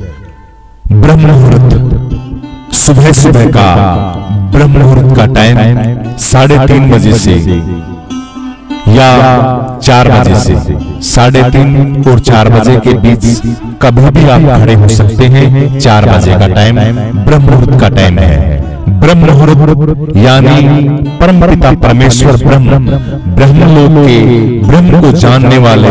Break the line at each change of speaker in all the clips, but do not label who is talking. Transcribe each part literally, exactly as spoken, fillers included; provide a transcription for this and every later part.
ब्रह्म मुहूर्त सुबह सुबह का ब्रह्म मुहूर्त का टाइम साढ़े तीन बजे से या चार बजे से, साढ़े तीन और चार बजे के बीच कभी भी आप खड़े हो सकते हैं। चार बजे का टाइम ब्रह्म मुहूर्त का टाइम है। ब्रह्म मुहूर्त यानी परमपिता परमेश्वर ब्रह्म, ब्रह्मलोक के ब्रह्म को जानने वाले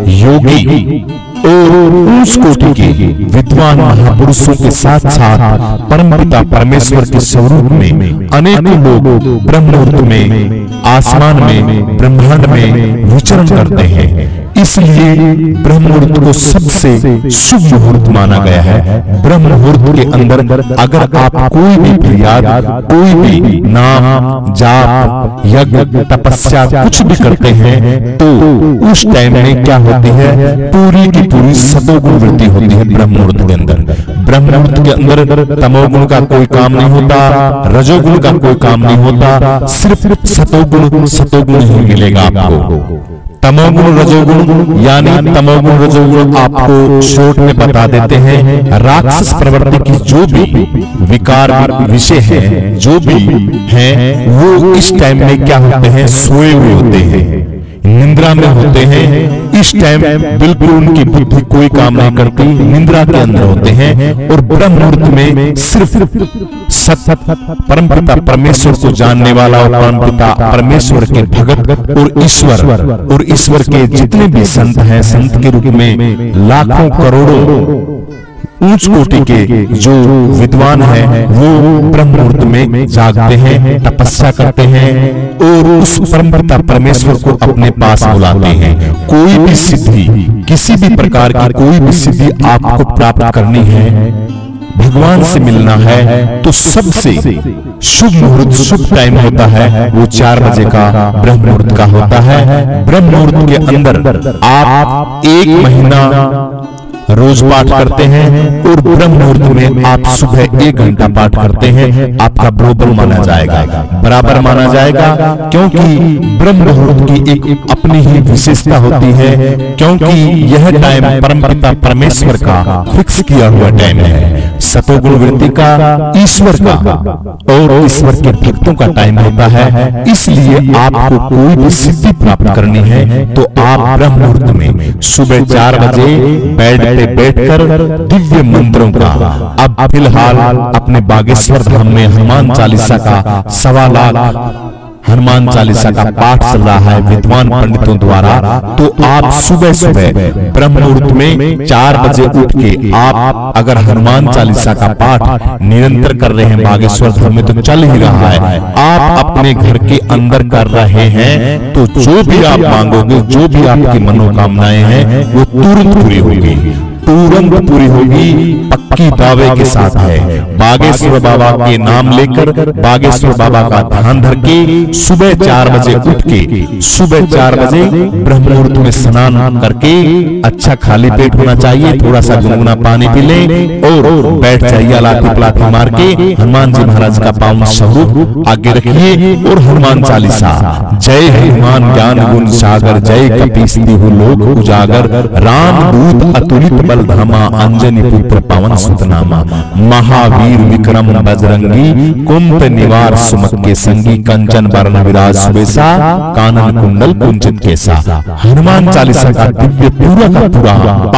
योगी और उस कोटि के विद्वान महापुरुषों के साथ साथ परमपिता परमेश्वर के स्वरूप में अनेकों लोग ब्रह्म मुहूर्त में आसमान में ब्रह्मांड में विचरण करते हैं। इसलिए ब्रह्म मुहूर्त को सबसे शुभ मुहूर्त माना गया है। ब्रह्म मुहूर्त के अंदर अगर आप कोई भी फरियाद, कोई भी नाम जाप, यज्ञ, तपस्या कुछ भी करते हैं तो उस टाइम में क्या होती है, पूरी की पूरी सतोगुण वृद्धि होती है ब्रह्म मुहूर्त के अंदर। ब्रह्म मुहूर्त के अंदर तमोगुण का कोई काम नहीं होता, रजोगुण का कोई काम नहीं होता, सिर्फ सतोगुण सतोगुण ही मिलेगा आपको। तमोगुण रजोगुण यानी तमोगुण रजोगुण आपको शॉर्ट में बता देते हैं। राक्षस प्रवृत्ति की जो भी विकार विषय है, जो भी है, वो इस टाइम में क्या होते हैं, सोए हुए होते हैं, निंद्रा में होते हैं। इस टाइम बिल्कुल उनकी बुद्धि कोई काम नहीं करती, निंद्रा के अंदर होते हैं। और ब्रह्म मुहूर्त में सिर्फ सत परमपिता परमेश्वर को जानने वाला और परमपिता परमेश्वर के भगत और ईश्वर और ईश्वर के जितने भी संत हैं, संत के रूप में लाखों करोड़ों ऊंच कोटि के जो विद्वान हैं वो ब्रह्म मुहूर्त में जागते हैं, तपस्या करते हैं और उस परमपिता परमेश्वर को अपने पास बुलाते हैं। कोई भी सिद्धि, किसी भी प्रकार की कोई भी सिद्धि आपको प्राप्त करनी है, भगवान से मिलना है, तो सबसे शुभ मुहूर्त, शुभ टाइम होता है वो चार बजे का ब्रह्म मुहूर्त का होता है। ब्रह्म मुहूर्त के अंदर आप एक महीना रोज पाठ करते हैं और ब्रह्म मुहूर्त में आप सुबह एक घंटा पाठ करते हैं, आपका बरोबर माना जाएगा, बराबर माना जाएगा। क्योंकि ब्रह्म मुहूर्त की एक अपनी ही विशेषता होती है, क्योंकि यह टाइम परमपिता परमेश्वर का फिक्स किया हुआ टाइम है, सतोगुण वृत्ति का, ईश्वर का और ईश्वर के भक्तों का टाइम होता है। इसलिए आपको कोई भी सिद्धि प्राप्त करनी है तो आप ब्रह्म मुहूर्त में सुबह चार बजे बेड बैठकर दिव्य मंत्रों का, अब फिलहाल अपने बागेश्वर धाम में हनुमान चालीसा का सवा लाख हनुमान चालीसा का पाठ चल रहा है विद्वान पंडितों द्वारा। तो आप सुबह सुबह ब्रह्म मुहूर्त में चार बजे उठ के आप अगर हनुमान चालीसा का पाठ निरंतर कर रहे हैं, बागेश्वर धाम में तो चल ही रहा है, आप अपने घर के अंदर कर रहे हैं, तो जो भी आप मांगोगे, जो भी आपकी मनोकामनाएं हैं वो तुरंत पूरी होगी, तुरंत पूरी होगी, पक्की दावे के साथ है। बागेश्वर बाबा के नाम लेकर, बागेश्वर बाबा का ध्यान धर के सुबह चार बजे उठ के, सुबह चार बजे ब्रह्म मुहूर्त में स्नान करके अच्छा खाली पेट होना चाहिए, थोड़ा सा गुनगुना पानी पी लें और बैठ जाइए, लाठी पलाठी मार के हनुमान जी महाराज का पावन स्वरूप आगे रखिए और हनुमान चालीसा, जय हनुमान ज्ञान गुण सागर, जय कपीस तिहु लोक उजागर, राम दूत अतुलित धामा, अंजनी पुत्र पवन सुत नामा, महावीर विक्रम बजरंगी, कुंभ निवार सुमत के संगी, कंचन वर्ण विराज सुबेसा, कानन कुंडल कुंचित केसा। हनुमान चालीसा का दिव्य पूरा का पूरा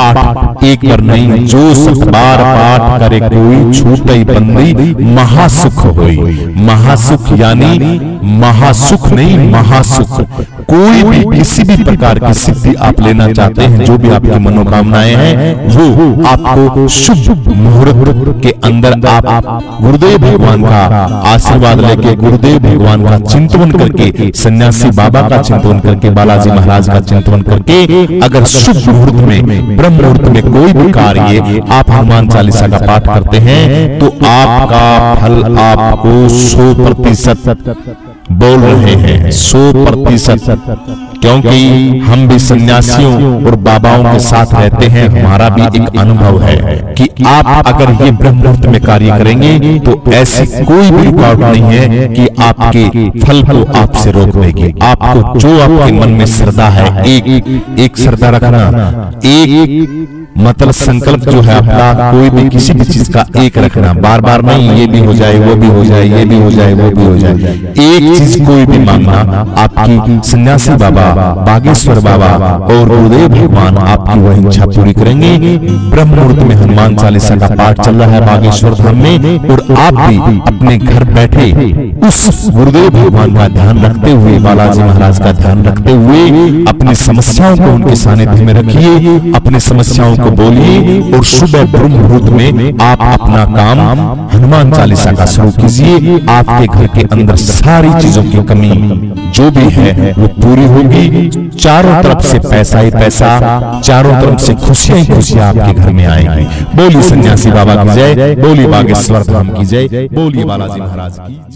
पाठ एक बार नहीं, जो सत बार पाठ करे कोई, छूटई बंदी महासुख होई। महासुख यानी महासुख नहीं, महासुख। कोई भी किसी भी प्रकार की सिद्धि आप लेना चाहते हैं, जो भी आपकी मनोकामनाएं हैं, वो आपको शुभ मुहूर्त के अंदर आप गुरुदेव भगवान का आशीर्वाद लेके, गुरुदेव भगवान का चिंतन करके, सन्यासी बाबा का चिंतन करके, बालाजी महाराज का चिंतन करके, अगर शुभ मुहूर्त में ब्रह्म मुहूर्त में कोई भी कार्य आप हनुमान चालीसा का पाठ करते हैं तो आपका फल आपको सौ प्रतिशत बोल रहे हैं, सौ प्रतिशत। क्योंकि हम भी सन्यासियों और बाबाओं के साथ रहते हैं, हमारा भी एक अनुभव है कि आप अगर ये ब्रह्म मुहूर्त में कार्य करेंगे तो ऐसी कोई भी रुकावट नहीं है कि आपके फल को आपसे रोक देगी। आपको जो आपके मन में श्रद्धा है, एक एक श्रद्धा रखना, एक मतलब संकल्प जो है आपका कोई भी किसी भी चीज का एक रखना, बार बार नहीं ये भी हो जाए वो भी हो जाए ये भी हो जाए वो भी हो जाए, एक चीज कोई भी मांगना। आपकी सन्यासी बाबा, बागेश्वर बाबा और गुरुदेव भगवान आपकी वह इच्छा पूरी करेंगे। ब्रह्म मुहूर्त में हनुमान चालीसा का पाठ चल रहा है बागेश्वर धाम में, और आप भी अपने घर बैठे उस गुरुदेव भगवान का ध्यान रखते हुए, बालाजी महाराज का ध्यान रखते हुए अपनी समस्याओं को उनके सानिध्य में रखिए, अपनी समस्याओं को बोलिए, और सुबह ब्रह्म मुहूर्त में आप अपना काम हनुमान चालीसा का शुरू कीजिए। आपके घर के अंदर सारी चीजों की कमी जो भी है वो पूरी होगी। चारों तरफ से पैसा ही पैसा, चारों तरफ से खुशियां ही खुशियां आपके घर में आएंगी। बोलिए सन्यासी बाबा की जय, बोलिए बागेश्वर धाम की जय, बोलिए बालाजी महाराज की।